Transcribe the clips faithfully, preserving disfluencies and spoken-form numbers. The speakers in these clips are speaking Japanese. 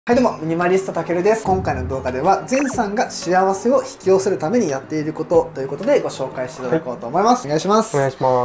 はいどうも、ミニマリストたけるです。今回の動画では、ゼンさんが幸せを引き寄せるためにやっていることということでご紹介していただこうと思います。はい、お願いします。 お願いします。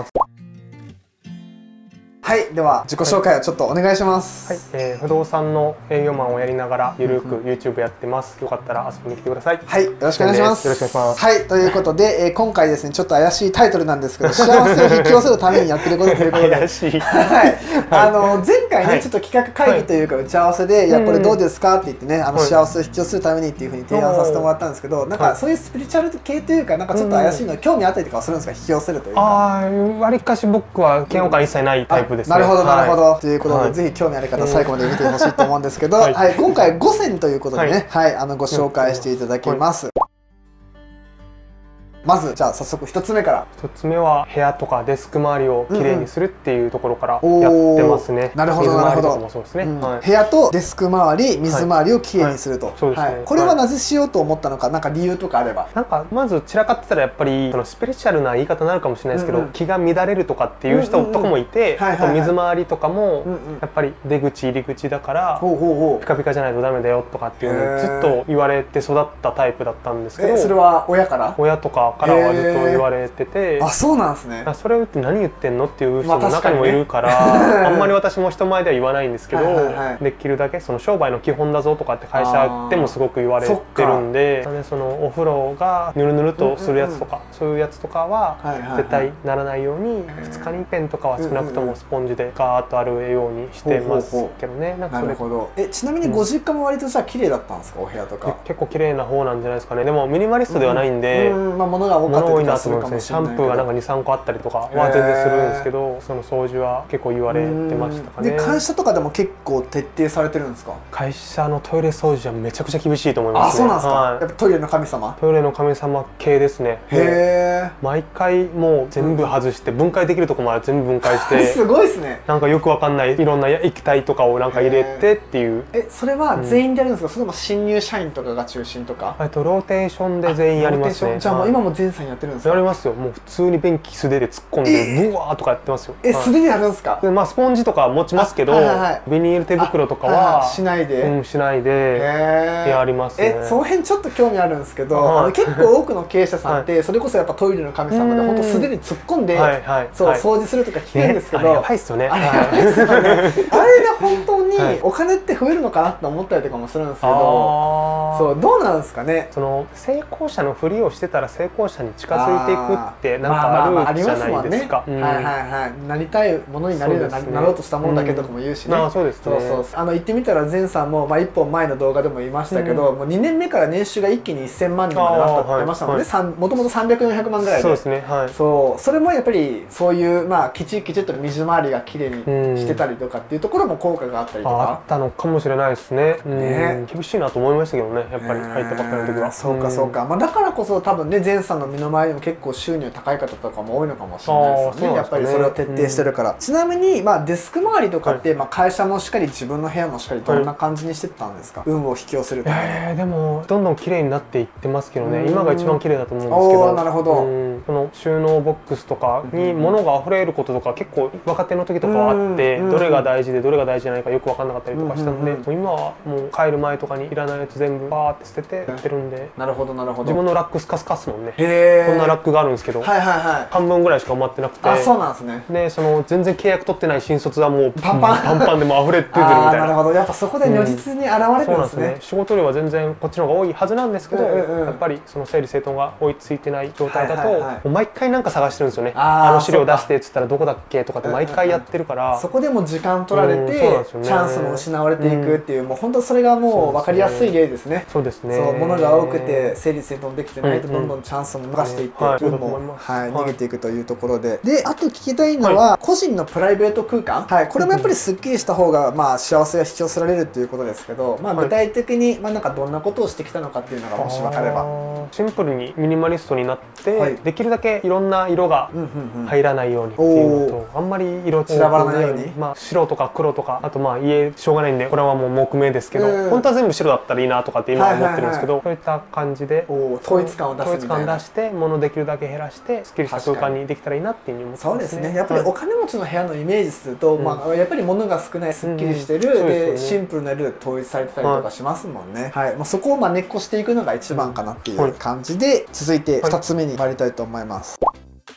はい、では自己紹介をちょっとお願いします。 はい、えー、不動産の営業マンをやりながらゆるく YouTube やってます。よかったら遊びに来てください。 はい、よろしくお願いします。 よろしくお願いします。 はい、ということで、えー、今回ですね、ちょっと怪しいタイトルなんですけど、幸せを引き寄せるためにやってることということで、 怪しい。 はい、あの前回ね、 はい、 ちょっと企画会議というか打ち合わせで、はい、いやこれどうですかって言ってね、あの幸せを引き寄せるためにっていうふうに提案させてもらったんですけど、なんかそういうスピリチュアル系というか、なんかちょっと怪しいの興味あったりとかするんですか、引き寄せるというか。 ああ、わりかし僕は嫌悪感一切ないタイプですね。 なるほどなるほど。ということで、 はい、 ぜひ興味ある方最後まで見てほしいと思うんですけど、はい、はい、今回ごせんということでね、はい、はい、あのご紹介していただきます。まずじゃあ早速ひとつめから。 ひとつめは部屋とかデスク周りをきれいにするっていうところからやってますね。 なるほどなるほど。部屋とデスク周り、水回りをきれいにすると。これはなぜしようと思ったのか、なんか理由とかあれば。 なんかまず散らかってたらやっぱりそのスピリチュアルな言い方になるかもしれないですけど、気が乱れるとかっていう人とかもいて、水回りとかもやっぱり出口入り口だからピカピカじゃないとダメだよとかっていうのをずっと言われて育ったタイプだったんですけど。 それは親から？ 親とかからはずっと言われてて、 あ、そうなんですね。 それを言って何言ってんのっていう人も中にもいるから、あんまり私も人前では言わないんですけど、できるだけその商売の基本だぞとかって会社でもすごく言われてるんで、そのお風呂がぬるぬるとするやつとかそういうやつとかは絶対ならないように、ふつかにいっぺんとかは少なくともスポンジでガーッとあるようにしてますけどね。 なるほど。え、ちなみにご実家も割とじゃあ綺麗だったんですか、お部屋とか。 結構綺麗な方なんじゃないですかね。でもミニマリストではないんで、 まあ物が多かったりとかするかもしれない。 シャンプーがなんかにさんこあったりとかは全然するんですけど、その掃除は結構言われてましたかね。 で、会社とかでも結構徹底されてるんですか？ 会社のトイレ掃除はめちゃくちゃ厳しいと思いますね。 あ、そうなんですか。やっぱトイレの神様？ トイレの神様系ですね。へえ。毎回もう全部外して分解できるところまで全部分解してすごいですね。 なんかよくわかんないいろんな液体とかをなんか入れてっていう。 え、それは全員でやるんですか？それとも新入社員とかが中心とか？ えっとローテーションで全員やりますね。 じゃあもう今も全さんやってるんですか？ やりますよ。もう普通に便器素手で突っ込んでブワーとかやってますよ。 え、素手でやるんですか？ まあスポンジとか持ちますけど、ビニール手袋とかはしないで、 うん、しないでやりますね。 え、その辺ちょっと興味あるんですけど、あの結構多くの経営者さんってそれこそやっぱトイレの神様で本当素手で突っ込んでそう掃除するとか聞くんですけど、 やばいっすよね。 あれやばいっすよね。あれで本当にお金って増えるのかなって思ったりとかもするんですけど、そうどうなんですかね。 その成功者のふりをしてたら成功者に近づいていくってなんかあるじゃないですか。 はいはいはい。なりたいものになれるなろうとしたものだけとかも言うしね。 そうですね。 そうそう。あの言ってみたらゼンさんもまあ一本前の動画でも言いましたけど、もうにねんめから年収が一気にせんまんにんまでなったって言ってましたもんね。もともとさんびゃくよんひゃくまんぐらいで。 そうですね。はい。 そう。それもやっぱりそういうまあきちきちっと水回りがきれいにしてたりとかっていうところも効果があったりとか。 あったのかもしれないですね。ね。厳しいなと思いましたけどね。やっぱり入ったばっかりの時は。 そうかそうか。まあだからこそ多分ねゼンさんの身の回りにも結構収入高い方とかも多いのかもしれないですよね。やっぱりそれを徹底してるから。ちなみにまあデスク周りとかってまあ会社もしっかり自分の部屋もしっかりどんな感じにしてたんですか？運を引き寄せるために。 ええ、でもどんどん綺麗になっていってますけどね。今が一番綺麗だと思うんですけど。 なるほど。 この収納ボックスとかに物が溢れることとか結構若手の時とかはあって、どれが大事でどれが大事じゃないかよく分かんなかったりとかしたので、今はもう帰る前とかにいらないやつ全部バーって捨ててやってるんで。 なるほどなるほど。 自分のラックスカスカスもんね。 へえ。 こんなラックがあるんですけど、半分ぐらいしか埋まってなくて。 あ、そうなんですね。 で、その全然契約取ってない新卒はもうパンパンパンパンでも溢れてるみたいな。 なるほど。やっぱそこで如実に現れるんですね。 仕事量は全然こっちの方が多いはずなんですけど、やっぱりその整理整頓が追いついてない状態だと毎回なんか探してるんですよね。あの資料出してっつったらどこだっけとかって毎回やってるから、 そこでも時間取られてチャンスも失われていくっていう、もう本当それがもう分かりやすい例ですね。 そうですね。 物が多くて整理整頓できてないとどんどんチャンスも逃していって運も逃げていくというところで、であと聞きたいのは個人のプライベート空間、はい、これもやっぱりすっきりした方がまあ幸せが引き寄せられるっていうことですけど、まあ具体的にまあなんかどんなことをしてきたのかっていうのがもし分かれば。 シンプルにミニマリストになって、はい、できるだけいろんな色が入らないようにっていうのと、あんまり色散らばらないように、 まあ白とか黒とか、あとまあ家しょうがないんでこれはもう木目ですけど、本当は全部白だったらいいなとかって今は思ってるんですけど、そういった感じで統一感を出すみたいな。 らして、物できるだけ減らしてすっきりした空間にできたらいいなっていうふうに思ってますね。 そうですね。やっぱりお金持ちの部屋のイメージすると、まあやっぱり物が少ない、すっきりしてる、でシンプルな色で統一されてたりとかしますもんね。はい。まあそこをまあ根っこしていくのが一番かなっていう感じで、続いてふたつめに参りたいと思います。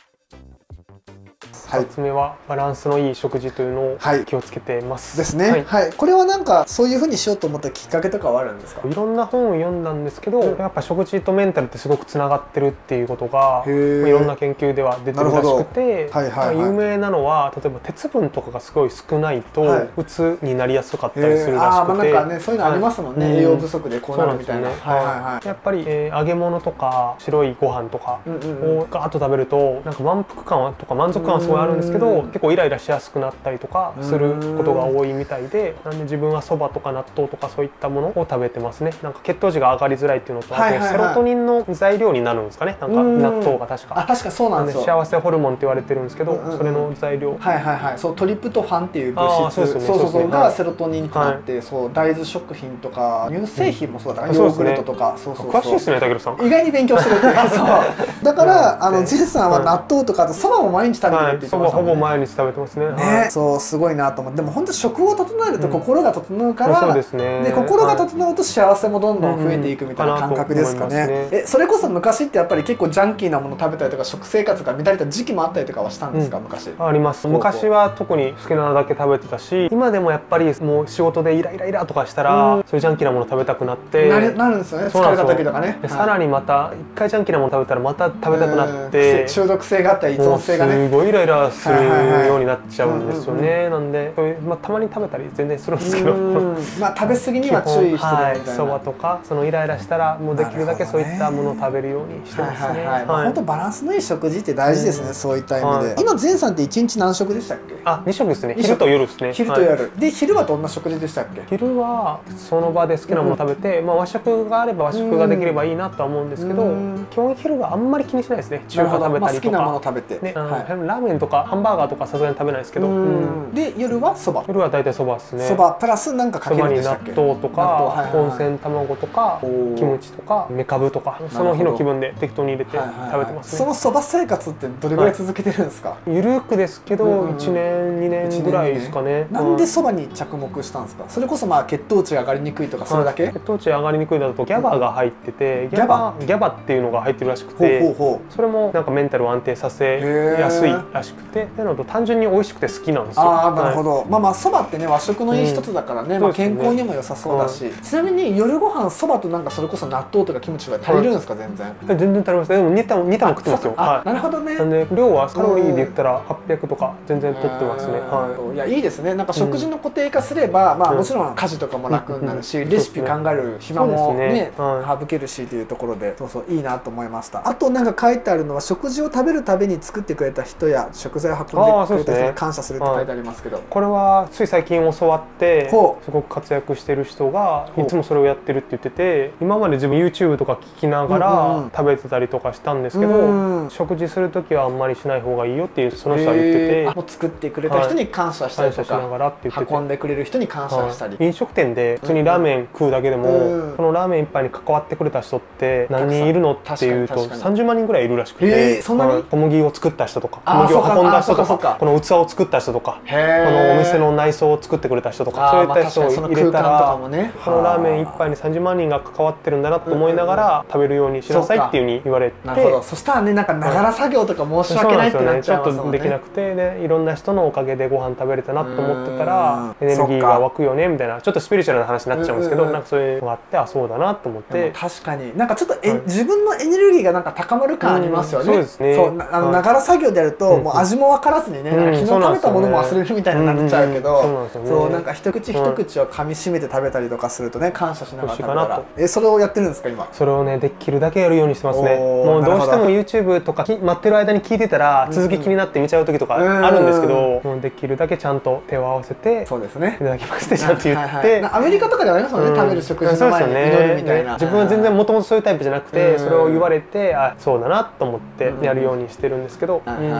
ふたつめはバランスのいい食事というのを気をつけてます。 ですね。はい。これはなんかそういうふうにしようと思ったきっかけとかはあるんですか？ いろんな本を読んだんですけど、やっぱ食事とメンタルってすごくつながってるっていうことがいろんな研究では出てるらしくて、有名なのは例えば鉄分とかがすごい少ないとうつになりやすかったりするらしくて、 なんかねそういうのありますもんね。栄養不足でこうなるみたいな。 やっぱり揚げ物とか白いご飯とかをガーッと食べるとなんか満腹感とか満足感はすごいあるんですけど、結構イライラしやすくなったりとかすることが多いみたいで、なんで自分はそばとか納豆とかそういったものを食べてますね。なんか血糖値が上がりづらいっていうのと、あとセロトニンの材料になるんですかね。なんか納豆が確かあ確かそうなんですよ。 幸せホルモンって言われてるんですけど、それの材料、 はいはいはい、そうトリプトファンっていう物質、そうそうそうがセロトニンとなって、そう大豆食品とか乳製品もそうだからヨーグルトとか、そうそう詳しいですね、たけるさん。 意外に勉強してるっていうそうだからあのジェンさんは納豆とかとそばも毎日食べてるって言ってましたもんね。 ほぼ毎日食べてますね。 ね、そうすごいなと思って、でも本当食を整えると心が整うから、うん、そうですね。で心が整うと幸せもどんどん増えていくみたいな感覚ですかね。え、それこそ昔ってやっぱり結構ジャンキーなもの食べたりとか食生活が乱れた時期もあったりとかはしたんですか、うん、昔。 あります。昔は特に好きなだけ食べてたし、今でもやっぱりもう仕事でイライライラとかしたら、うん、そういうジャンキーなもの食べたくなってなる、なるんですよね。疲れた時とかね。 でさらにまた一回ジャンキーなもの食べたらまた食べたくなって、 中毒性があったり依存性がね、 すごいイライラするようになっちゃうんですよね。なんでそういう、まあ、たまに食べたり全然するんですけど、 まあ食べ過ぎには注意してるみたいな。 そばとかそのイライラしたらもうできるだけそういったものを食べるようにしてますね。 本当バランスのいい食事って大事ですね、そういった意味で。今ゼンさんっていちにち何食でしたっけ？ あ、に食ですね。昼と夜ですね。 昼と夜で、昼はどんな食事でしたっけ？ 昼はその場で好きなもの食べて、まあ和食があれば和食ができればいいなとは思うんですけど、基本昼はあんまり気にしないですね。中華食べたりとか、 好きなもの食べて、 ラーメンとかハンバーガーとかさすがに食べないですけど、 で夜はそば。 夜は大体そばですね。 そばプラスなんかかけるんでしたっけ？ そばに納豆とか温泉卵とかキムチとかめかぶとか、その日の気分で適当に入れて食べてますね。 そのそば生活ってどれぐらい続けてるんですか？ ゆるくですけどいちねんにねんぐらいですかね。 なんでそばに着目したんですか？それこそまあ血糖値が上がりにくいとかそれだけ？ 血糖値上がりにくいだとギャバが入ってて、ギャバギャバっていうのが入ってるらしくて、それもなんかメンタルを安定させやすいらしくて、なので単純に美味しくて好きなんですよ。 ああ、なるほど。まあまあそばってね和食のいい一つだからね、まあ健康にも良さそうだし。ちなみに夜ご飯そばとなんかそれこそ納豆とかキムチは足りるんですか？全然。 全然足ります。でも煮たも煮たも食ってますよ。 あ、なるほどね。 なんで量はカロリーで言ったらはっぴゃくとか全然取ってますね。 いやいいですね。なんか食事の固定化すれば、まあもちろん家事とかも楽になるし、レシピ考える暇もね省けるしというところで、そうそういいなと思いました。あとなんか書いてあるのは食事を食べるたびに作ってくれた人や食材を運んでくれた人に感謝するって書いてありますけど、 これはつい最近教わってすごく活躍してる人がいつもそれをやってるって言ってて、今まで自分 ユーチューブ とか聞きながら食べてたりとかしたんですけど、食事する時はあんまりしない方がいいよっていうその人は言ってて、 もう作ってくれた人に感謝したりとか運んでくれる人に感謝したり、 飲食店で普通にラーメン食うだけでもこのラーメン一杯に関わってくれた人って何人いるのっていうとさんじゅうまんにんぐらいいるらしくて、小麦を作った人とか小麦を運んだ人とかこの器を作った人とかこのお店の内装を作ってくれた人とか、そういった人を入れたらこのラーメン一杯にさんじゅうまんにんが関わってるんだなと思いながら食べるようにしなさいっていう風に言われて、 なるほど。そしたらね、なんかながら作業とか申し訳ないってなっちゃいますもんね。 ちょっとできなくて、でいろんな人のおかげでご飯食べれたなと思ってたらエネルギーが湧くよねみたいな、ちょっとスピリチュアルな話になっちゃうんですけど、なんかそういうのがあって、あそうだなと思って。 確かになんかちょっとえ自分のエネルギーがなんか高まる感ありますよね。 そうですね。 そうあのながら作業でやるともう味も分からずにね、昨日食べたものも忘れるみたいになっちゃうけど、そうなんか一口一口を噛みしめて食べたりとかするとね、感謝しながら食べたら。えそれをやってるんですか今？ それをねできるだけやるようにしてますね。もうどうしても ユーチューブ とか待ってる間に聞いてたら続き気になって見ちゃう時とかあるんですけど、もうできるだけちゃんと手を合わせて、そうですね、いただきますってちゃんと言って。 アメリカとかではありますよね、食べる食事の前に祈るみたいな。 自分は全然もともとそういうタイプじゃなくて、それを言われてあそうだなと思ってやるようにしてるんですけど、 まあやっぱ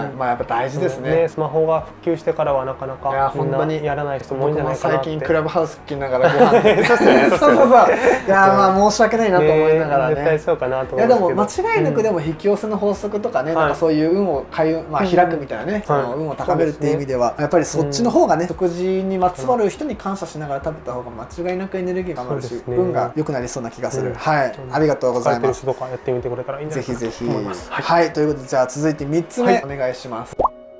大事ですね。 スマホが普及してからはなかなかみんなやらない人も多いんじゃないかなって。 最近クラブハウス聞きながらご飯そうそうそう。いやまあ申し訳ないなと思いながらね。 絶対そうかなと思いやでも間違いなくでも引き寄せの法則とかね、なんかそういう運を開運、まあ開くみたいなね、その運を高めるっていう意味ではやっぱりそっちの方がね、食事にまつわる人に感謝しながら食べた方が間違いなくエネルギーが上がるし、運が良くなりそうな気がする。はい、ありがとうございます。 やってみてくれたらいいんじゃないかなと思います。 ぜひぜひ。はい、ということでじゃあ続いてみっつめお願いします。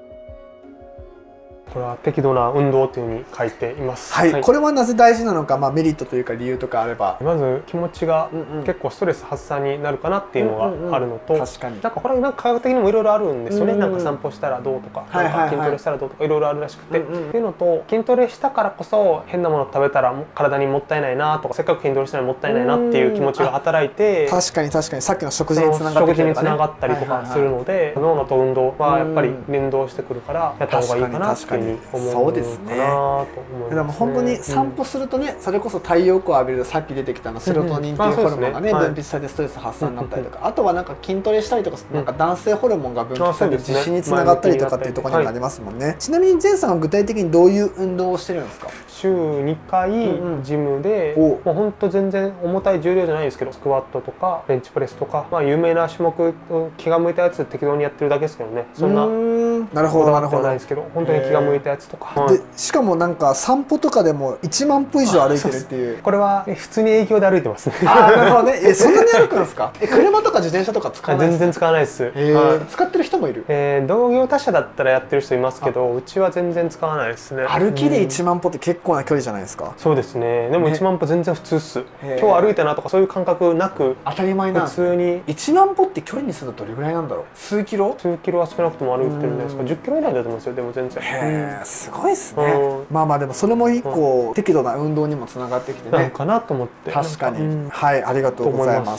これは適度な運動というふうに書いています。 はい、はい、これはなぜ大事なのか、まあメリットというか理由とかあれば。 まず気持ちが結構ストレス発散になるかなっていうのがあるのと、 確かに。 なんかこれなんか科学的にもいろいろあるんですよね。なんか散歩したらどうとか、筋トレしたらどうとかいろいろあるらしくて、っていうのと筋トレしたからこそ変なもの食べたら体にもったいないなとか、せっかく筋トレしたのにもったいないなっていう気持ちが働いて、 確かに確かにさっきの食事につながって食事につながったりとかするので、脳と運動はやっぱり連動してくるからやった方がいいかなっていうふうに思う。 ですね。でも本当に散歩するとね、それこそ太陽光を浴びるとさっき出てきたのセロトニンっていうホルモンがね分泌されてストレス発散になったりとか、あとはなんか筋トレしたりとかなんか男性ホルモンが分泌されて自信につながったりとかっていうところになりますもんね。ちなみにゼンさんは具体的にどういう運動をしてるんですか？ 週にかいジムで、もう本当全然重たい重量じゃないですけど、スクワットとかベンチプレスとか、まあ有名な種目気が向いたやつ適当にやってるだけですけどね。そんななるほどなるほどないですけど、本当に気が向いたやつとか。 でしかもなんか散歩とかでもいちまんぽ以上歩いてるっていう。 これは普通に営業で歩いてますね。 ああなるほどね。えそんなに歩くんですか？え車とか自転車とか使わない？ 全然使わないです。 使ってる人もいる？ え同業他社だったらやってる人いますけど、うちは全然使わないですね。 歩きでいちまんぽって結構な距離じゃないですか？ そうですね。でもいちまんぽ全然普通っす。今日歩いたなとかそういう感覚なく当たり前なん普通に。 いちまんぽって距離にするとどれぐらいなんだろう？数キロ？ 数キロは少なくとも歩いてるんじゃないですか。じゅっキロ以内だと思うんですよ。でも全然。 へえすごいっすね。まあまあでもそれも一個適度な運動にもつながってきてね。 かなと思って。 確かに。はい、ありがとうございます。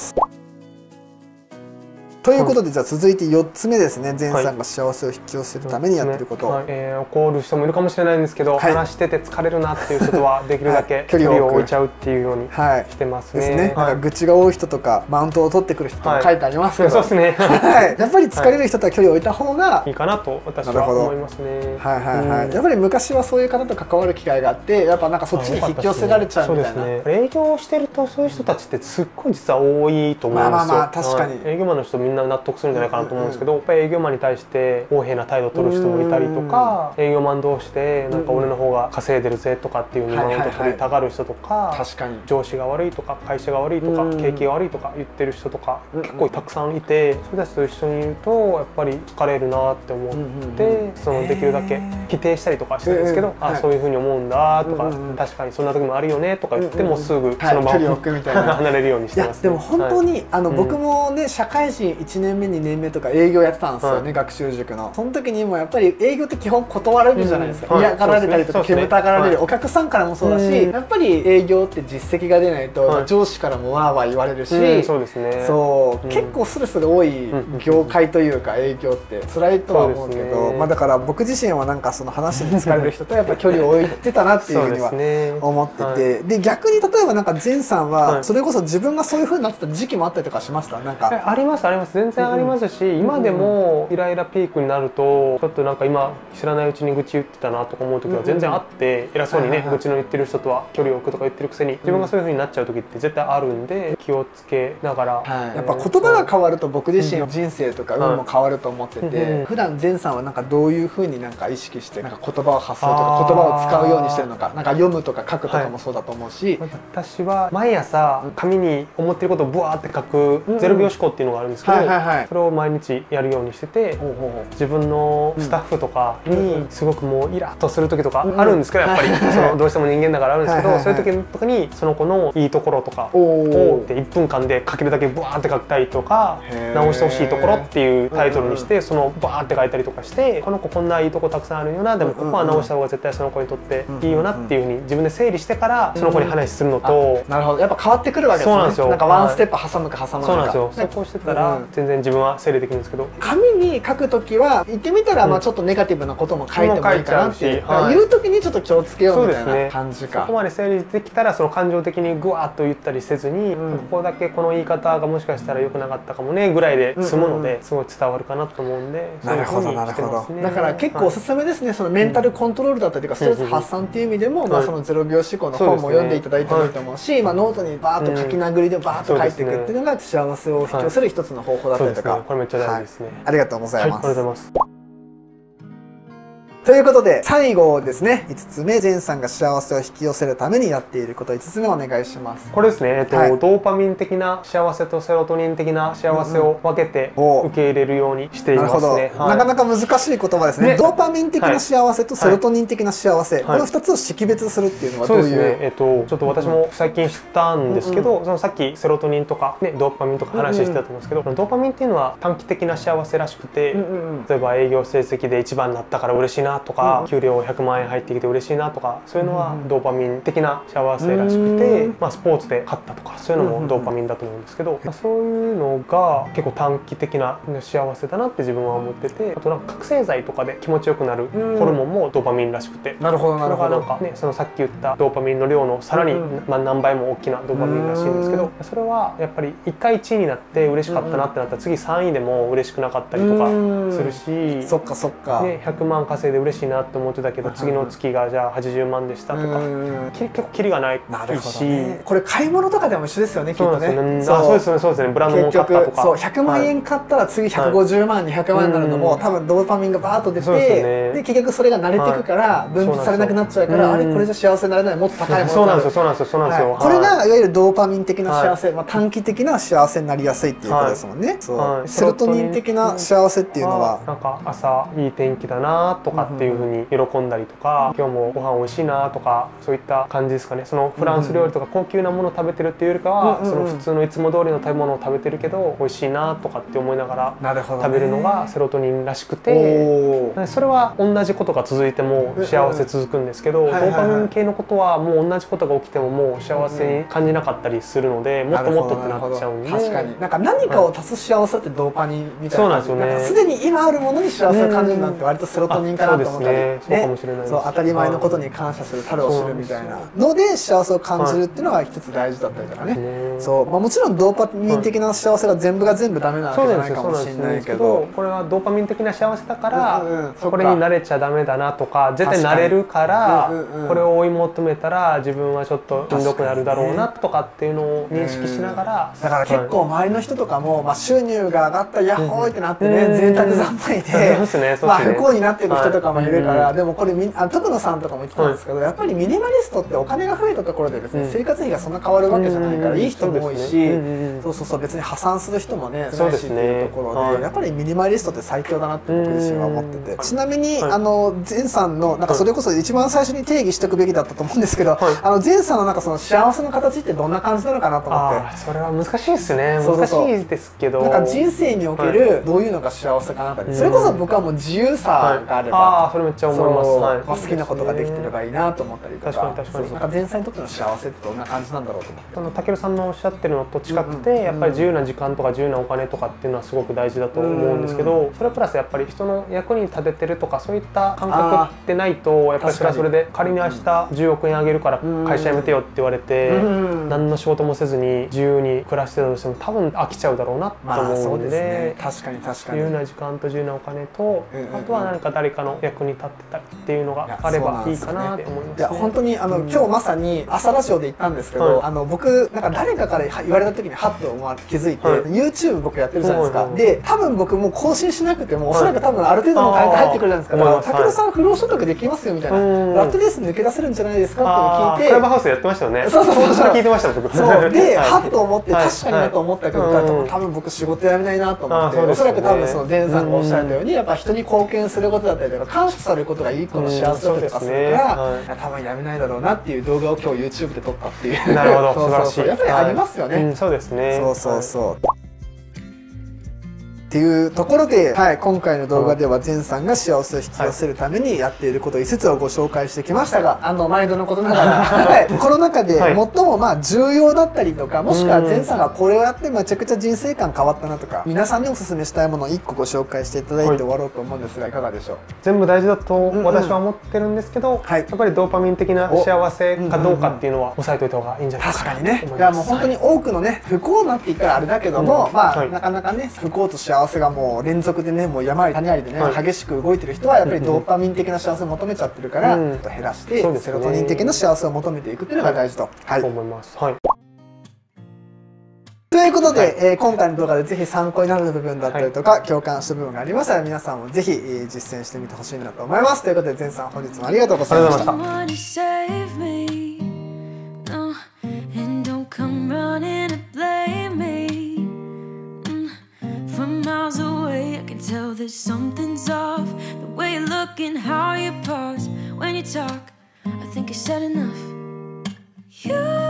ということでじゃあ続いてよっつめですね。ゼンさんが幸せを引き寄せるためにやってること。 怒る人もいるかもしれないんですけど、話してて疲れるなっていう人とはできるだけ距離を置いちゃうっていうようにしてますね。 なんか愚痴が多い人とかマウントを取ってくる人とか書いてありますけど、 そうですね。 やっぱり疲れる人とは距離を置いた方がいいかなと私は思いますね。 はいはいはい。やっぱり昔はそういう方と関わる機会があって、やっぱなんかそっちに引き寄せられちゃうみたいな。 営業してるとそういう人たちってすっごい実は多いと思うんですよ。まあまあ確かに。 営業マンの人みんな納得するんじゃないかなと思うんですけど、やっぱり営業マンに対して横柄な態度を取る人もいたりとか、営業マン同士でなんか俺の方が稼いでるぜとかっていうふうにマウント取りたがる人とか、上司が悪いとか会社が悪いとか景気が悪いとか言ってる人とか結構たくさんいて、そういう人たちと一緒にいるとやっぱり疲れるなって思って、そのできるだけ否定したりとかしてるんですけど、あそういうふうに思うんだとか、確かにそんな時もあるよねとか言ってもすぐその場を離れるようにしてます。 でも本当にあの僕もね社会人いちねんめにねんめとか営業やってたんですよね、学習塾の。その時にもやっぱり営業って基本断られるじゃないですか。嫌がられたりとか煙たがられるお客さんからもそうだし、やっぱり営業って実績が出ないと上司からもわーわー言われるし、そう結構ストレスが多い業界というか営業って辛いとは思うけど、まあだから僕自身はなんかその話に疲れる人とやっぱ距離を置いてたなっていうふうには思ってて、で逆に例えばなんかゼンさんはそれこそ自分がそういうふうになってた時期もあったりとかしました？なんかありますあります、全然ありますし、今でもイライラピークになるとちょっとなんか今知らないうちに愚痴言ってたなとか思う時は全然あって、偉そうにね愚痴の言ってる人とは距離を置くとか言ってるくせに自分がそういう風になっちゃう時って絶対あるんで、気をつけながら、 やっぱ言葉が変わると僕自身の人生とか運も変わると思ってて、普段ゼンさんはなんかどういう風になんか意識してなんか言葉を発するとか言葉を使うようにしてるのか、なんか読むとか書くとかもそうだと思うし、 私は毎朝紙に思ってることをブワーって書くゼロびょう思考っていうのがあるんですけど、それを毎日やるようにしてて、自分のスタッフとかにすごくもうイラッとする時とかあるんですけど、やっぱりそのどうしても人間だからあるんですけど、そういう時とかにその子のいいところとかをっていっぷんかんで書けるだけブワーって書きたいとか、直してほしいところっていうタイトルにしてそのバーって書いたりとかして、この子こんないいとこたくさんあるよな、でもここは直した方が絶対その子にとっていいよなっていうふうに自分で整理してからその子に話するのと、 なるほど、やっぱ変わってくるわけですね。そうなんですよ。なんかワンステップ挟むか挟まないか。 そうなんですよ。そうこうしてたら全然自分は整理できるんですけど、 紙に書くときは言ってみたらまあちょっとネガティブなことも書いてもいいかなっていう、言うときにちょっと気をつけようみたいな感じか。 そこまで整理できたらその感情的にグワッと言ったりせずに、ここだけこの言い方がもしかしたら良くなかったかもねぐらいで済むので、すごい伝わるかなと思うんで。 なるほどなるほど。だから結構おすすめですね。そのメンタルコントロールだったりとかストレス発散っていう意味でも、まあそのゼロびょう思考の本も読んでいただいてもいいと思うし、まあノートにバーッと書き殴りでバーッと書いていくっていうのが幸せを引き寄せる一つの方法だったりとか。 これめっちゃ大事ですね。 ありがとうございます。 ありがとうございます。 ということで最後ですね、いつつめ、ゼンさんが幸せを引き寄せるためにやっていること、いつつめお願いします。 これですね、えっと、はい、ドーパミン的な幸せとセロトニン的な幸せを分けて受け入れるようにしていますね。 なかなか難しい言葉ですね。ね、ドーパミン的な幸せとセロトニン的な幸せ、はい、このふたつを識別するっていうのはどういう？そうですね、 えっと、ちょっと私も最近知ったんですけど、うんうん、そのさっきセロトニンとか、ね、ドーパミンとか話してたと思うんですけど、うんうん、ドーパミンっていうのは短期的な幸せらしくて、うんうん、例えば営業成績で一番になったから嬉しいなとか、うん、給料ひゃくまんえん入ってきて嬉しいなとか、そういうのはドーパミン的な幸せらしくて、まあ、スポーツで勝ったとかそういうのもドーパミンだと思うんですけど、まあ、そういうのが結構短期的な幸せだなって自分は思ってて、あとなんか覚醒剤とかで気持ちよくなるホルモンもドーパミンらしくて、 なるほどなるほど。 それがなんかね、そのさっき言ったドーパミンの量のさらに何倍も大きなドーパミンらしいんですけど、それはやっぱりいっかいいちいになって嬉しかったなってなったら次さんいでも嬉しくなかったりとかするし、 そっかそっか、 ね、ひゃくまん稼いで嬉しいなって思ってたけど次の月がじゃあはちじゅうまんでしたとか、結構キリがないし、 ね、これ買い物とかでも一緒ですよね、きっとね。 そうですね、そうですね、ブランドも買ったとか、 そうひゃくまんえん買ったら次ひゃくごじゅうまん、にひゃくまんになるのも多分ドーパミンがバーッと出て、で結局それが慣れていくから分泌されなくなっちゃうから、あれこれじゃ幸せになれない、もっと高いもの。 そうなんですよ、そうなんですよ、そうなんですよ。 これがいわゆるドーパミン的な幸せ、まあ短期的な幸せになりやすいっていうことですもんね。そうセロトニン的な幸せっていうのはなんか朝いい天気だなとかっていうふうに喜んだりとか、今日もご飯美味しいなとか、そういった感じですかね。そのフランス料理とか高級なものを食べてるっていうよりかは、その普通のいつも通りの食べ物を食べてるけど美味しいなとかって思いながら食べるのがセロトニンらしくて、それは同じことが続いても幸せ続くんですけど、ドーパミン系のことはもう同じことが起きてももう幸せに感じなかったりするので、もっともっとってなっちゃうんで。 確かになんか何かを足す幸せってドーパミンみたいな、 そうなんですよね。 すでに今あるものに幸せを感じるなんて割とセロトニンかなと思ったり、 そうかもしれないです。 そう当たり前のことに感謝する、樽を知るみたいなので幸せを感じるっていうのが一つ大事だったりとかね。そう、まあもちろんドーパミン的な幸せが全部が全部ダメなわけじゃないかもしれないけど、 これはドーパミン的な幸せだからこれに慣れちゃダメだなとか、絶対慣れるからこれを追い求めたら自分はちょっとしんどくなるだろうなとかっていうのを認識しながら、 だから結構周りの人とかもまあ収入が上がったヤッホーってなってね、贅沢三昧でまあ不幸になっていく人とかもいるから、でもこれあ徳野さんとかも言ってたんですけど、やっぱりミニマリストってお金が増えたところで別に生活費がそんな変わるわけじゃないからいい人も多いし、そうそうそう、別に破産する人もね少ないしっていうところで、やっぱりミニマリストって最強だなって僕自身は思ってて、ちなみにあのゼンさんのなんかそれこそ一番最初に定義しておくべきだったと思うんですけど、あのゼンさんのなんかその幸せの形ってどんな感じなのかなと思って。 それは難しいですね。難しいですけど、 なんか人生におけるどういうのが幸せかなって、それこそ僕はもう自由さがあれば、 ああそれめっちゃ思います。 好きなことができてればいいなと思ったりとか、確かに確かに。なんか前菜にとっての幸せってどんな感じなんだろうと思って。 あのたけるさんのおっしゃってるのと近くて、やっぱり自由な時間とか自由なお金とかっていうのはすごく大事だと思うんですけど、それプラスやっぱり人の役に立ててるとかそういった感覚ってないと、やっぱりそれはそれで仮に明日じゅうおくえんあげるから会社辞めてよって言われて何の仕事もせずに自由に暮らしてたとしても多分飽きちゃうだろうなと思うんで、 確かに確かに自由な時間と自由なお金と、あとは何か誰かの役に立ってたりっていうのがあればいいかなって思いますね。 いや本当にあの今日まさに朝ラジオで言ったんですけど、あの僕なんか誰かから言われた時にハッと思わ気づいて、 YouTube 僕やってるじゃないですか。で多分僕もう更新しなくてもおそらく多分ある程度のお金って入ってくるじゃないですか。たけるさん不労所得できますよみたいな、ラットレース抜け出せるんじゃないですかって聞いて、 クラブハウスやってましたよね。 そうそうそうそう、 聞いてました僕。 そうでハッと思って確かになと思ったけど、多分僕仕事辞めないなと思って、おそらく多分そのゼンさんがおっしゃられたようにやっぱ人に貢献することだったりとか感謝されることが一個の幸せだったりとかするから、多分辞めないだろうなっていう動画を今日 YouTube で撮ったっていう。 なるほど、素晴らしい。 やっぱりありますよね。 そうですね。 そうそうそう。 っていうところで、はい、今回の動画では善さんが幸せを引き寄せるためにやっていることいつつをご紹介してきましたが、あの毎度のことながら、はい、この中で最もまあ重要だったりとか、もしくは善さんがこれをやってめちゃくちゃ人生観変わったなとか、皆さんにおすすめしたいものをいっこご紹介していただいて終わろうと思うんですが、いかがでしょう。 全部大事だと私は思ってるんですけど、やっぱりドーパミン的な幸せかどうかっていうのは押さえといた方がいいんじゃないですか。 確かにね。いやもう本当に多くのね、不幸なって言ったらあれだけども、まあなかなかね、不幸と幸せがもう連続でね、もう山あり谷ありでね、激しく動いてる人はやっぱりドーパミン的な幸せを求めちゃってるから、減らしてセロトニン的な幸せを求めていくっていうのが大事と。はい。 思います。はい。 ということで、えー、今回の動画でぜひ参考になる部分だったりとか、はい、共感した部分がありましたら皆さんもぜひ、えー、実践してみてほしいなと思います。ということで善さん本日もありがとうございました。There's something's off, the way you look and how you pause when you talk. I think I said enough. You